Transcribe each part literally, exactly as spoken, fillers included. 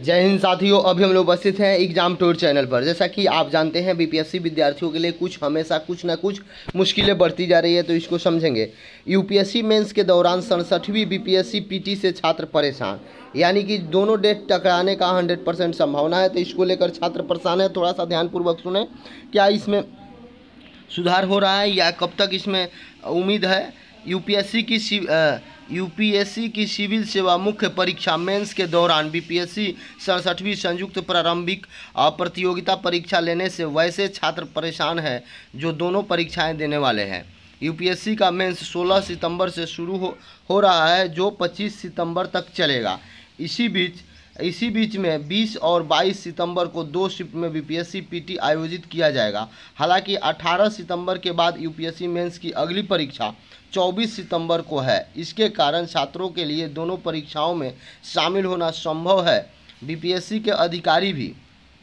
जय हिंद साथियों, अभी हम लोग उपस्थित हैं एग्जाम टूर चैनल पर। जैसा कि आप जानते हैं बीपीएससी विद्यार्थियों के लिए कुछ हमेशा कुछ ना कुछ मुश्किलें बढ़ती जा रही है, तो इसको समझेंगे। यूपीएससी मेंस के दौरान सड़सठवीं बीपीएससी पीटी से छात्र परेशान, यानी कि दोनों डेट टकराने का हंड्रेड परसेंट संभावना है, तो इसको लेकर छात्र परेशान है। थोड़ा सा ध्यानपूर्वक सुने, क्या इसमें सुधार हो रहा है या कब तक इसमें उम्मीद है। यूपीएससी की यूपीएससी की सिविल सेवा मुख्य परीक्षा मेंस के दौरान बीपीएससी सड़सठवीं संयुक्त प्रारंभिक प्रतियोगिता परीक्षा लेने से वैसे छात्र परेशान हैं जो दोनों परीक्षाएं देने वाले हैं। यूपीएससी का मेंस सोलह सितंबर से शुरू हो हो रहा है, जो पच्चीस सितंबर तक चलेगा। इसी बीच इसी बीच में बीस और बाईस सितंबर को दो शिफ्ट में बीपीएससी पीटी आयोजित किया जाएगा। हालांकि अठारह सितंबर के बाद यूपीएससी मेंस की अगली परीक्षा चौबीस सितंबर को है। इसके कारण छात्रों के लिए दोनों परीक्षाओं में शामिल होना संभव है। बीपीएससी के अधिकारी भी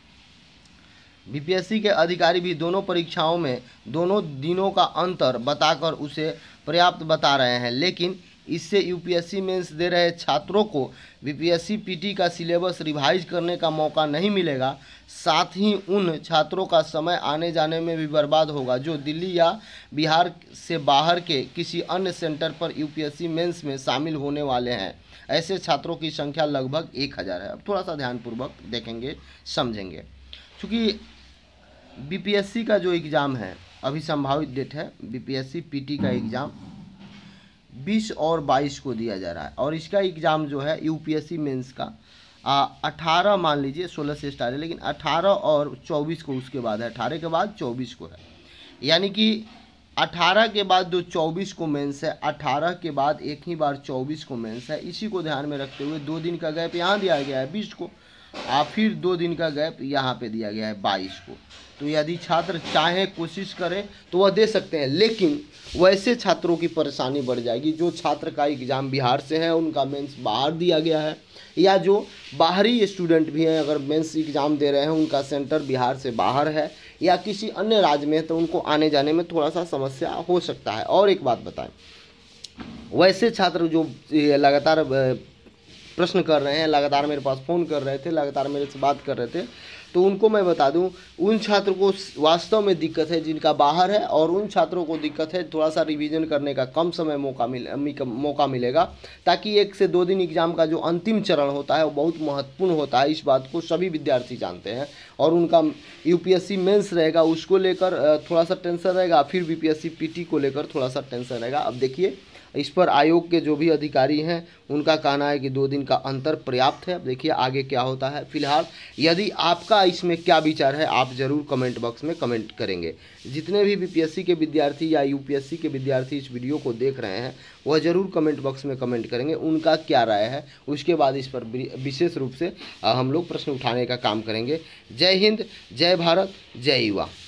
बीपीएससी के अधिकारी भी दोनों परीक्षाओं में दोनों दिनों का अंतर बताकर उसे पर्याप्त बता रहे हैं, लेकिन इससे यूपीएससी मेंस दे रहे छात्रों को बीपीएससी पीटी का सिलेबस रिवाइज करने का मौका नहीं मिलेगा। साथ ही उन छात्रों का समय आने जाने में भी बर्बाद होगा जो दिल्ली या बिहार से बाहर के किसी अन्य सेंटर पर यूपीएससी मेंस में शामिल होने वाले हैं। ऐसे छात्रों की संख्या लगभग एक हज़ार है। अब थोड़ा सा ध्यानपूर्वक देखेंगे, समझेंगे। क्योंकि बीपीएससी का जो एग्ज़ाम है, अभी संभावित डेट है बीपीएससी पीटी का एग्ज़ाम बीस और बाईस को दिया जा रहा है, और इसका एग्ज़ाम जो है यूपीएससी मेंस का अठारह, मान लीजिए सोलह से स्टार्ट है, लेकिन अठारह और चौबीस को उसके बाद है। अठारह के बाद चौबीस को है, यानी कि अठारह के बाद जो चौबीस को मेंस है, अठारह के बाद एक ही बार चौबीस को मेंस है। इसी को ध्यान में रखते हुए दो दिन का गैप यहाँ दिया गया है बीस को, और फिर दो दिन का गैप यहाँ पे दिया गया है बाईस को। तो यदि छात्र चाहें, कोशिश करें तो वह दे सकते हैं, लेकिन वैसे छात्रों की परेशानी बढ़ जाएगी जो छात्र का एग्ज़ाम बिहार से है, उनका मेंस बाहर दिया गया है, या जो बाहरी स्टूडेंट भी हैं, अगर मेंस एग्ज़ाम दे रहे हैं, उनका सेंटर बिहार से बाहर है या किसी अन्य राज्य में है, तो उनको आने जाने में थोड़ा सा समस्या हो सकता है। और एक बात बताएं, वैसे छात्र जो लगातार प्रश्न कर रहे हैं, लगातार मेरे पास फ़ोन कर रहे थे, लगातार मेरे से बात कर रहे थे, तो उनको मैं बता दूं, उन छात्रों को वास्तव में दिक्कत है जिनका बाहर है, और उन छात्रों को दिक्कत है थोड़ा सा रिवीजन करने का कम समय मौका मिले मौका मिलेगा, ताकि एक से दो दिन एग्ज़ाम का जो अंतिम चरण होता है वो बहुत महत्वपूर्ण होता है। इस बात को सभी विद्यार्थी जानते हैं, और उनका यूपीएससी मेंस रहेगा, उसको लेकर थोड़ा सा टेंशन रहेगा, फिर बीपीएससी पीटी को लेकर थोड़ा सा टेंशन रहेगा। अब देखिए, इस पर आयोग के जो भी अधिकारी हैं उनका कहना है कि दो दिन का अंतर पर्याप्त है। अब देखिए आगे क्या होता है। फिलहाल यदि आपका इसमें क्या विचार है, आप ज़रूर कमेंट बॉक्स में कमेंट करेंगे। जितने भी बीपीएससी के विद्यार्थी या यूपीएससी के विद्यार्थी इस वीडियो को देख रहे हैं, वह ज़रूर कमेंट बॉक्स में कमेंट करेंगे, उनका क्या राय है। उसके बाद इस पर विशेष रूप से हम लोग प्रश्न उठाने का काम करेंगे। जय हिंद, जय भारत, जय युवा।